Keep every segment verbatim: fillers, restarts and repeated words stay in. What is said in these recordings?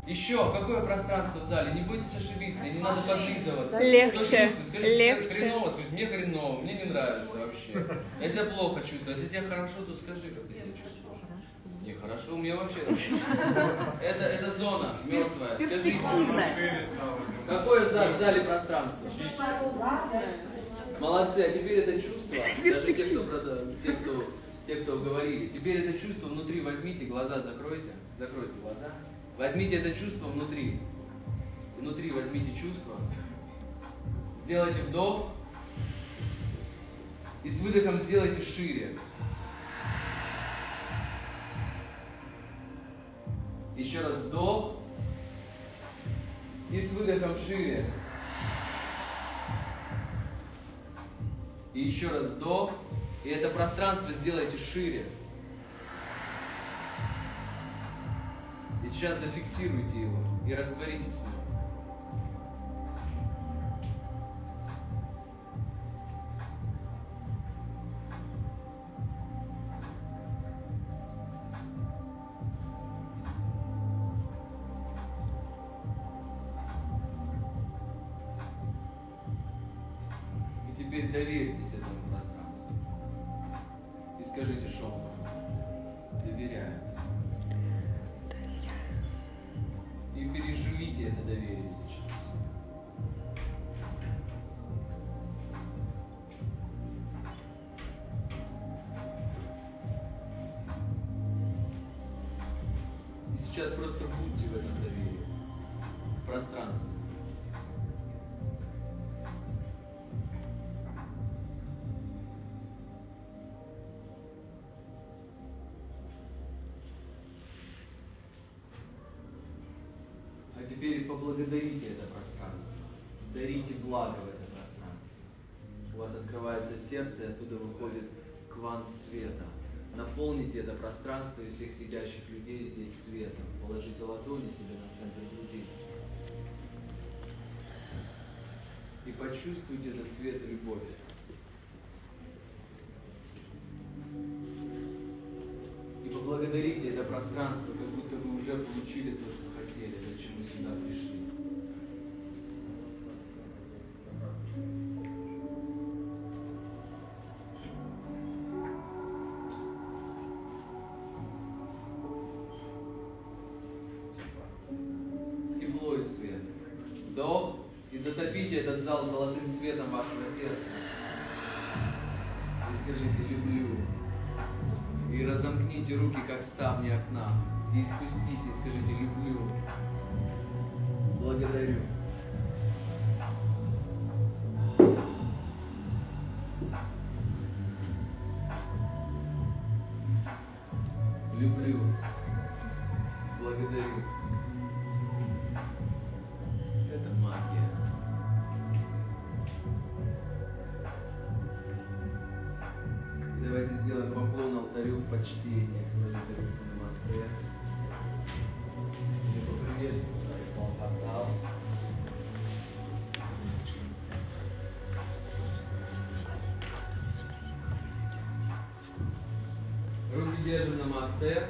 Еще, какое пространство в зале? Не бойтесь ошибиться, и не надо подлизываться. Легче, Скажите, легче. Хреново, скажите, мне хреново, мне не нравится вообще. Я себя плохо чувствую. Если тебе хорошо, то скажи, как ты себя чувствуешь. Не, хорошо, у меня вообще... Это, это зона мертвая. Скажите, какое в зале пространство? Молодцы, а теперь это чувство, даже те, кто, те, кто, те, кто говорили, теперь это чувство внутри возьмите, глаза закройте, закройте глаза, возьмите это чувство внутри, внутри возьмите чувство, сделайте вдох и с выдохом сделайте шире. Еще раз вдох и с выдохом шире. И еще раз вдох, и это пространство сделайте шире. И сейчас зафиксируйте его и растворитесь в нем. Теперь доверьтесь этому пространству и скажите шепотом: доверяю. И переживите это доверие сейчас. И сейчас просто будьте в этом доверии, в пространстве. Теперь поблагодарите это пространство, дарите благо в это пространство. У вас открывается сердце, и оттуда выходит квант света. Наполните это пространство и всех сидящих людей здесь светом. Положите ладони себе на центр груди. И почувствуйте этот свет любови. И поблагодарите это пространство, как будто вы уже получили то, что хотели, зачем вы сюда пришли. Тепло и свет. Вдох и затопите этот зал золотым светом вашего сердца. И скажите: люблю. И разомкните руки, как ставни окна. И спустите, и скажите: люблю. Благодарю. Люблю. Благодарю. Это магия. Давайте сделаем поклон алтарю в почтение. Сложите руки на мосте. И поприветствуем портал. Руки держим на мосте.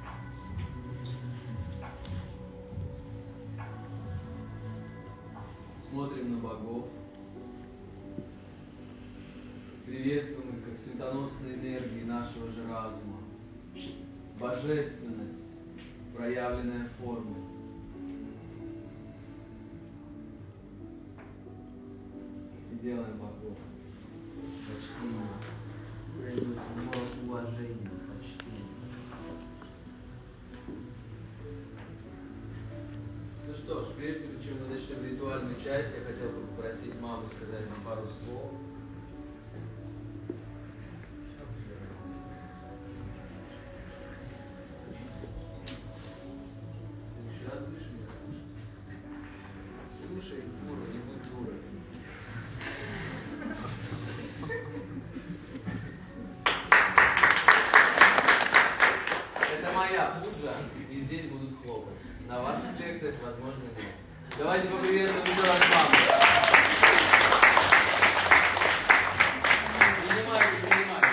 Смотрим на богов. Приветствуем их как светоносные энергии нашего же разума. Божественность, проявленная формой. И делаем богов. Почтение. Произносим уважение, почтение. Ну что ж, прежде чем мы начнем ритуальную часть, я хотел бы попросить маму сказать нам пару слов. Слушай, дура, не будь дурой. Это моя пуджа, и здесь будут хлопать. На ваших лекциях, возможно, нет. Давайте поприветствуем еще раз маму. Принимайте, принимайте.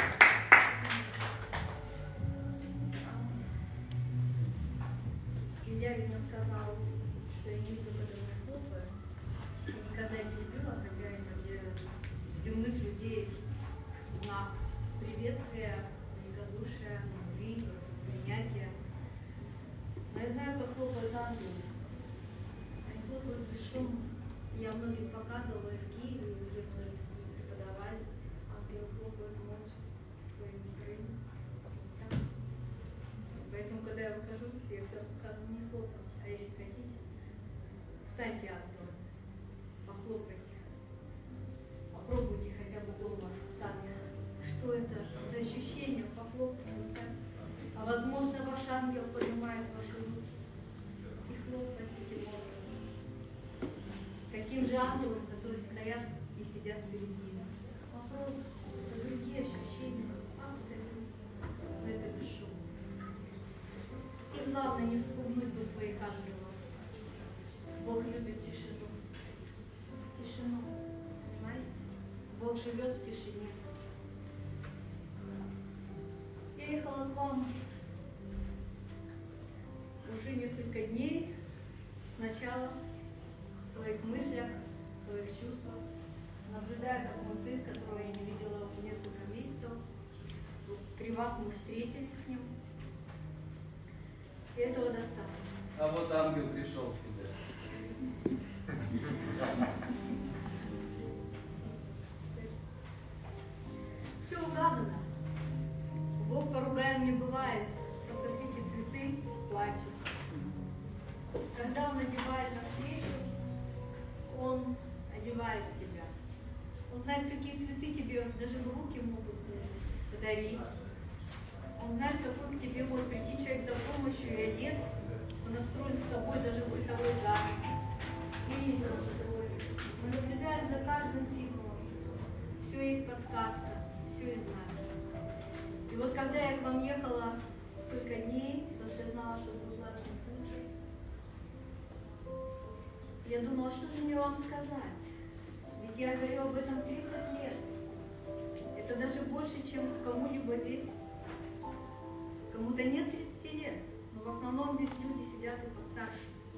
Илья мне сказал. сказал, что я не люблю, когда меня хлопают. Я никогда не любила, хотя это для земных людей знак приветствия, великодушия, любви, принятия. Но я знаю, как хлопают ангелы. Они хлопают без шума. Я многим показывала и в Киеве, где мы преподавали. Ангелы хлопают молча своими крыльями. Поэтому, когда я выхожу, я все показываю не хлопать. А если хотите, станьте ангелом, похлопайте. Попробуйте хотя бы дома сами. Что это за ощущение похлопать вот так? А возможно, ваш ангел поднимает ваши руки и хлопает таким образом. Таким же ангелом, которые стоят и сидят перед ними. Попробуйте. Это другие ощущения. Абсолютно. Но это бесшумно. И главное, не спугнуть бы своих ангелов. Бог любит тишину. Тишину. Понимаете? Бог живет в тишине. Я ехала к вам уже несколько дней. Сначала в своих мыслях, в своих чувствах, наблюдая, как мой сын, которого я не видела уже несколько месяцев, при вас мы встретились с ним. И этого достаточно. А вот ангел пришел к тебе. Все угадано. Бог поругаем не бывает. Посмотрите, цветы плачут. Когда Он одевает навстречу, Он одевает тебя. Он знает, какие цветы тебе даже в руки могут подарить. Он знает, какой к тебе может прийти человек за помощью и одет, сонастроен с тобой даже в бытовой гамме. Есть настрой. Он наблюдает за каждым символом. Все есть подсказка, все есть знание. И вот когда я к вам ехала столько дней, потому что я знала, что должна очень хуже, я думала, что же мне вам сказать? Ведь я говорю об этом тридцать лет. Это даже больше, чем кому-либо здесь. Кому-то нет тридцати лет, но в основном здесь люди сидят и постарше.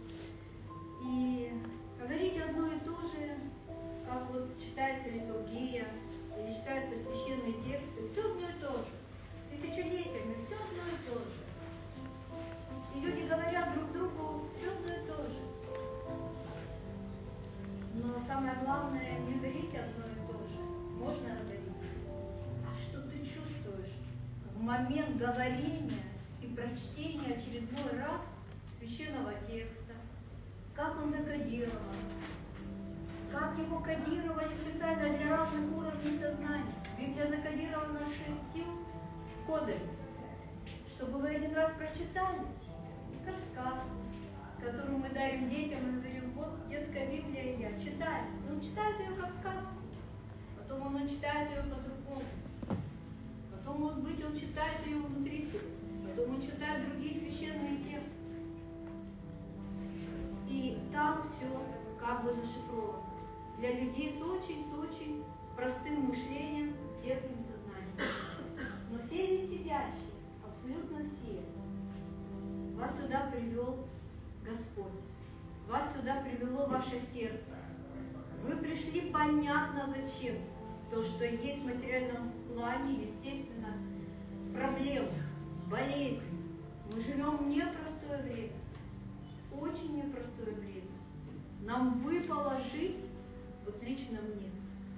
И говорить одно и то же, как вот читается литургия, или читаются священные тексты, все одно и то же. Тысячелетиями все одно и то же. И люди говорят друг другу все одно и то же. Но самое главное, не говорите одно и то же. Можно говорить. А что ты чувствуешь в момент говорения и прочтения очередной раз священного текста? Как он закодирован? Как его кодировали специально для разных уровней сознания? Библия закодирована шестью кодами, чтобы вы один раз прочитали, как сказку, которую мы дарим детям и говорим, вот детская Библия, я читаю. Он читает ее как сказку, потом он читает ее по-другому, потом, может быть, он читает ее внутри себя, потом он читает другие священные тексты. И там все как бы зашифровано. Для людей с очень, с очень простым мышлением, детским сознанием. Но все здесь сидящие, абсолютно все, вас сюда привел Господь. Вас сюда привело ваше сердце. Вы пришли понятно зачем. То, что есть в материальном плане, естественно, проблемы, болезни. Мы живем в непростое время. Очень непростое время. Нам выпало жить, вот лично мне,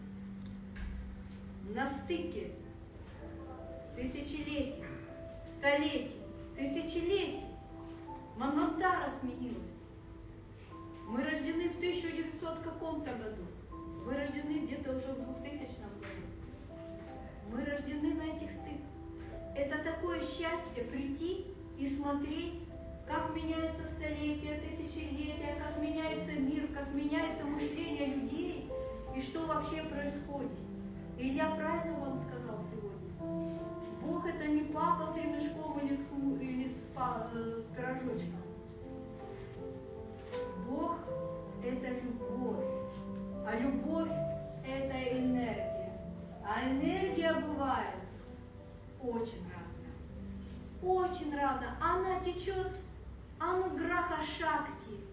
на стыке тысячелетий, столетий, тысячелетий. Манвантара сменилась. Мы рождены в тысяча девятисотом каком-то году. Вы рождены где-то уже в двухтысячном году. Мы рождены на этих стыках. Это такое счастье прийти и смотреть, как меняется столетие, тысячелетия, как меняется мир, как меняется мышление людей и что вообще происходит. И я правильно вам сказал сегодня. Бог это не папа с ремешком или с, или с, с пирожочком. Бог это любовь. А любовь это энергия. А энергия бывает очень разная. Очень разная. Она течет ануграха шакти.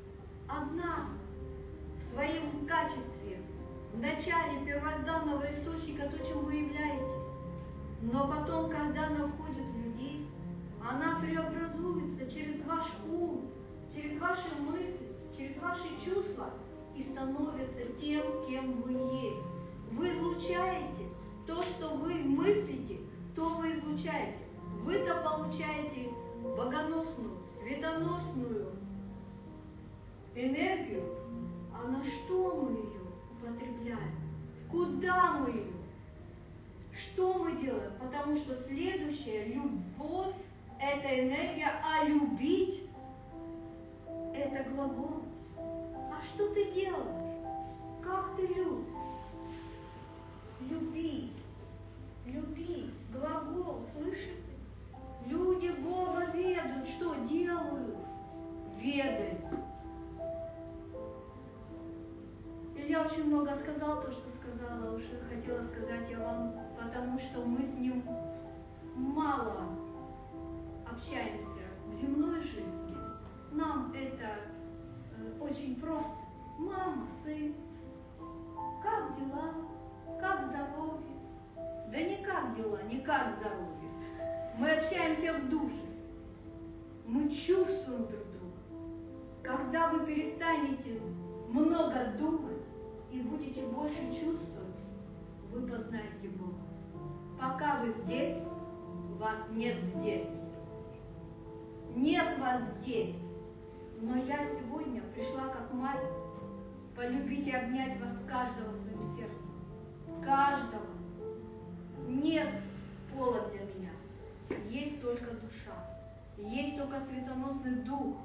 одна в своем качестве, в начале первозданного источника, то, чем вы являетесь. Но потом, когда она входит в людей, она преобразуется через ваш ум, через ваши мысли, через ваши чувства и становится тем, кем вы есть. Вы излучаете то, что вы мыслите, то вы излучаете. Вы-то получаете богоносную, светоносную энергию, а на что мы ее употребляем? Куда мы ее? Что мы делаем? Потому что следующая любовь – это энергия, а любить – это глагол. А что ты делаешь? Как ты любишь? Любить. Любить. Глагол. Слышите? Люди Бога ведают, что делают. Ведают. Илья очень много сказал то, что сказала, уже хотела сказать я вам, потому что мы с ним мало общаемся в земной жизни. Нам это э, очень просто. Мама, сын, как дела? Как здоровье? Да не как дела, не как здоровье. Мы общаемся в духе. Мы чувствуем друг друга. Когда вы перестанете много думать и будете больше чувствовать, вы познаете Бога. Пока вы здесь, вас нет здесь. Нет вас здесь. Но я сегодня пришла как мать полюбить и обнять вас каждого своим сердцем. Каждого. Нет пола для меня. Есть только душа. Есть только светоносный дух.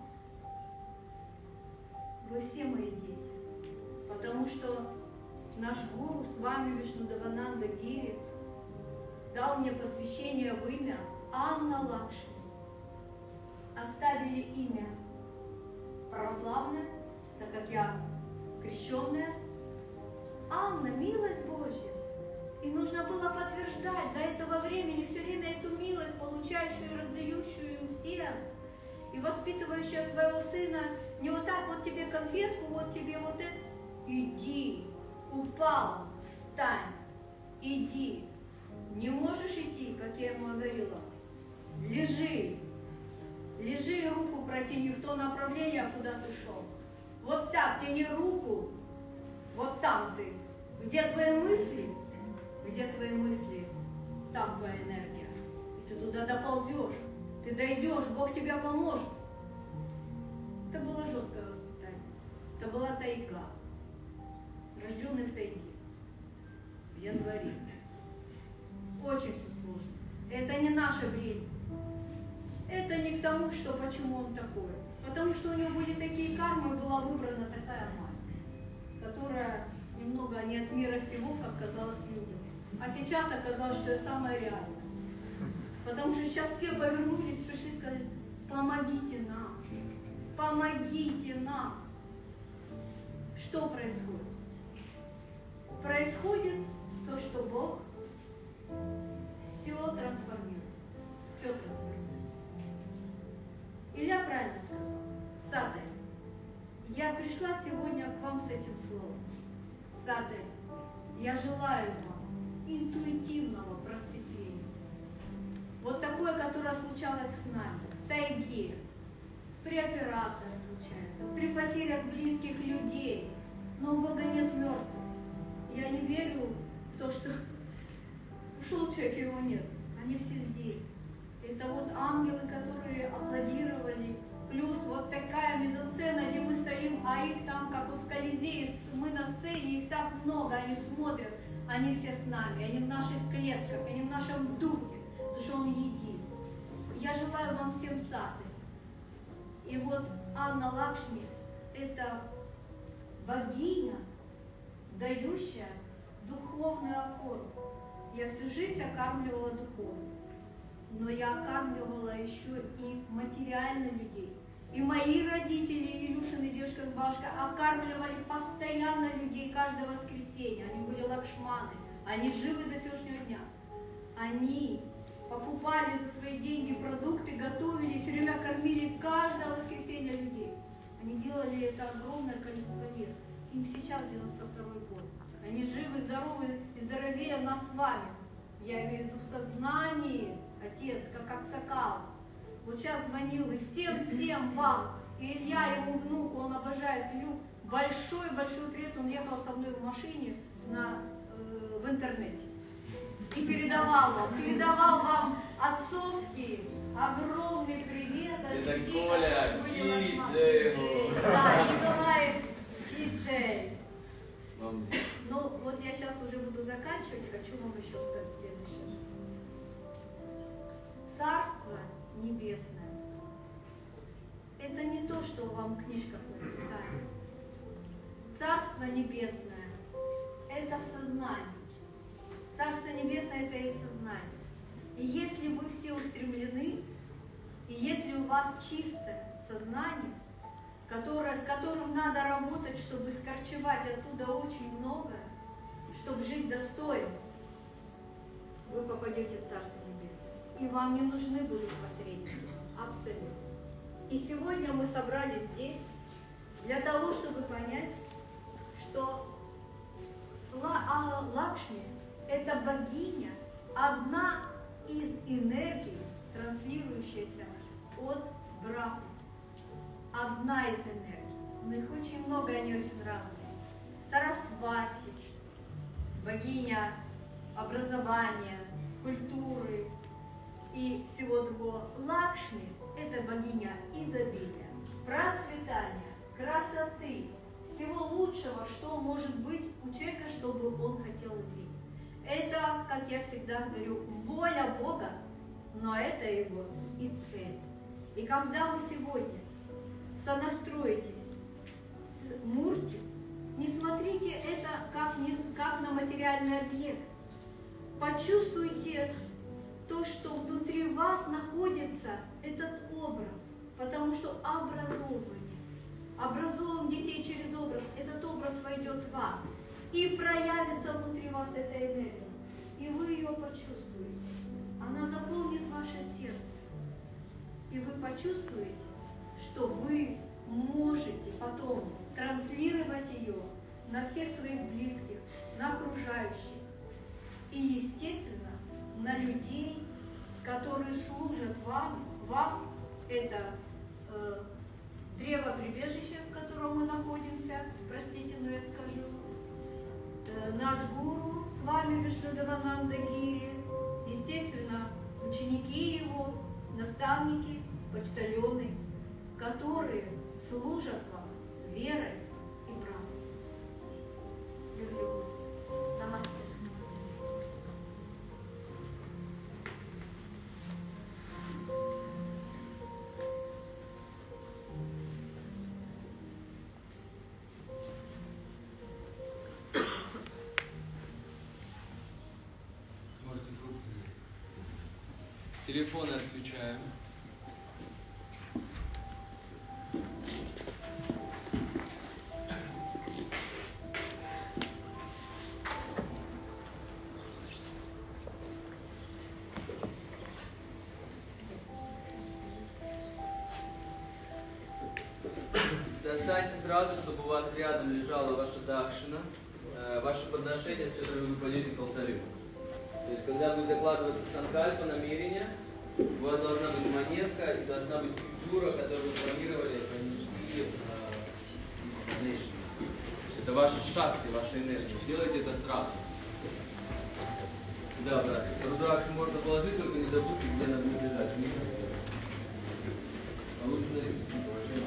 Вы все мои дети. Потому что наш гуру с вами Вишнудевананда Гири дал мне посвящение в имя Анна Лакшми. Оставили имя православное, так как я крещенная. Анна, милость Божья. И нужно было подтверждать до этого времени все время эту милость, получающую и раздающую всем. И воспитывающая своего сына не вот так, вот тебе конфетку, вот тебе вот это. Иди, упал, встань, иди. Не можешь идти, как я ему говорила. Лежи. Лежи и руку протяни в то направление, куда ты шел. Вот так, тяни руку. Вот там ты. Где твои мысли? Где твои мысли? Там твоя энергия. И ты туда доползешь. Ты дойдешь, Бог тебе поможет. Это было жесткое воспитание. Это была тайга. Рожденный в тайге. В январе. Очень все сложно. Это не наше время. Это не к тому, что почему он такой. Потому что у него были такие кармы, была выбрана такая мать, которая немного не от мира сего, как казалось людям. А сейчас оказалось, что я самая реальная. Потому что сейчас все повернулись, пришли и сказали: помогите нам, помогите нам. Что происходит? Происходит то, что Бог все трансформирует. Все трансформирует. Илья правильно сказал. Садарь, я пришла сегодня к вам с этим словом. Садарь, я желаю вам интуитивного просветления. Вот такое, которое случалось с нами, в тайге, при операциях случается, при потерях близких людей. Но у Бога нет мертвых. Я не верю в то, что ушел человек, его нет. Они все здесь. Это вот ангелы, которые аплодировали, плюс вот такая мизансцена, где мы стоим, а их там, как вот в Колизее, мы на сцене, их так много, они смотрят, они все с нами, они в наших клетках, они в нашем духе, потому что Он един. Я желаю вам всем сады. И вот Анна Лакшми – это богиня, дающая духовный опор. Я всю жизнь окармливала духовно. Но я окармливала еще и материально людей. И мои родители, Илюшин и дедушка с бабушкой, окармливали постоянно людей каждое воскресенье. Они были лакшманы, они живы до сегодняшнего дня. Они покупали за свои деньги продукты, готовили, все время кормили каждое воскресенье людей. Они делали это огромное количество лет. Им сейчас девяносто второй год. Они живы, здоровы и здоровее нас с вами. Я имею в виду в сознании, Отец, как Аксакал. Вот сейчас звонил и всем-всем вам. И Илья, его внук, он обожает Илью. Большой-большой привет. Он ехал со мной в машине на, э, в интернете. И передавал вам, передавал вам отцовский огромный привет. Это Коля, Киджей. Да, Николай Киджей. Мам. Ну, вот я сейчас уже буду заканчивать, хочу вам еще сказать следующее. Царство Небесное – это не то, что вам в книжках написали. Царство Небесное – это в сознании. Царство Небесное – это и сознание. И если вы все устремлены, и если у вас чистое сознание, которое, с которым надо работать, чтобы скорчевать оттуда очень многое, чтобы жить достойно, вы попадете в Царство Небесное. И вам не нужны будут посредники. Абсолютно. И сегодня мы собрались здесь для того, чтобы понять, что Лакшми – это богиня, одна из энергий, транслирующаяся от Брахмы. Одна из энергий. Но их очень много, они очень разные. Сарасвати, богиня образования, культуры и всего другого. Лакшми – это богиня изобилия, процветания, красоты, всего лучшего, что может быть у человека, чтобы он хотел иметь. Это, как я всегда говорю, воля Бога, но это его и цель. И когда вы сегодня сонастроитесь с Мурти, не смотрите это как, не, как на материальный объект. Почувствуйте то, что внутри вас находится этот образ, потому что образовывание, образовываем детей через образ, этот образ войдет в вас и проявится внутри вас эта энергия, и вы ее почувствуете. Она заполнит ваше сердце, и вы почувствуете, что вы можете потом транслировать ее на всех своих близких, на окружающих и, естественно, на людей, которые служат вам. Вам это э, древо-прибежище, в котором мы находимся, простите, но я скажу, э, наш гуру с вами Вишнудевананда Гири, естественно, ученики его, наставники, почтальоны, которые служат вам верой и правдой. Люблю вас. Намасте. Можете фрукты взять. Телефоны отключаем. Достаньте сразу, чтобы у вас рядом лежала ваша дакшина, э, ваше подношение, с которым вы пойдете к алтарю. То есть, когда будет закладываться санкальпа, намерение, у вас должна быть монетка и должна быть купюра, которую вы планировали пронести в донейшн. Это ваши шахты, ваша энергия. Сделайте это сразу. Да, брат. Рудракшу можно положить, только не забудьте, где она будет лежать. А лучше на репетиции положение.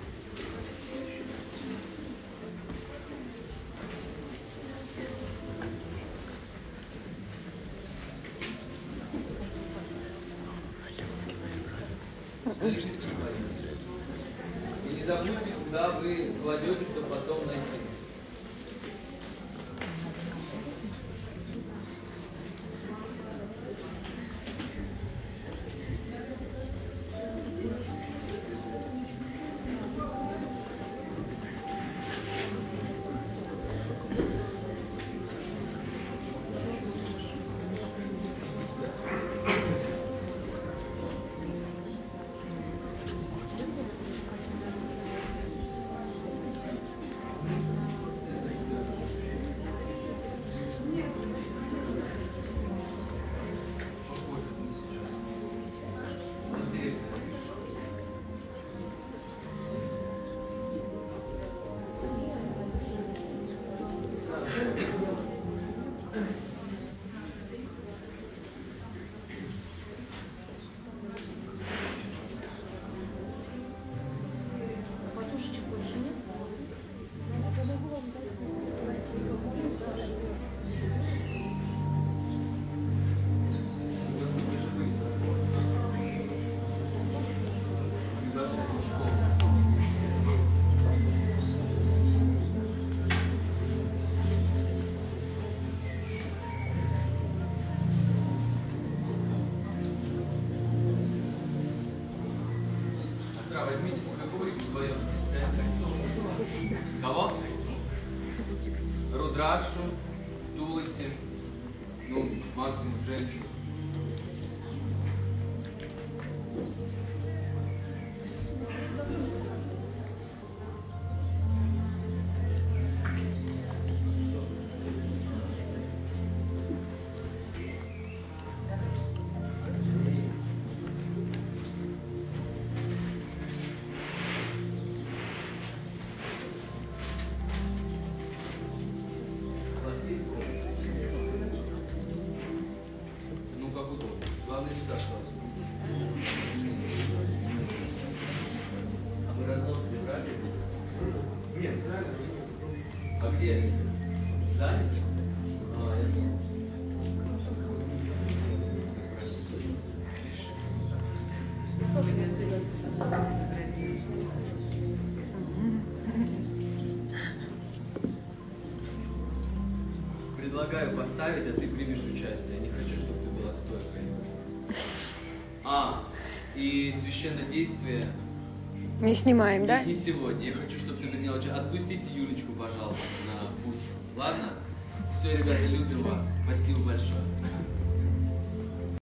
И не забудьте, куда вы кладете, чтобы потом найти. Кого? Рудракшу, Туласи, ну, максимум жемчуг. Ну, как удобно. Главное, сюда класть. А мы разнос не брали? Нет, заняты. А где они? Заняты? А, я думал. Предлагаю поставить, а ты примешь участие. Я не хочу, чтобы ты была стойкой. А, и священное действие Не снимаем, да? не сегодня. Я хочу, чтобы ты приняла участие. Отпустите Юлечку, пожалуйста, на пучку. Ладно? Все, ребята, любим вас. Спасибо большое.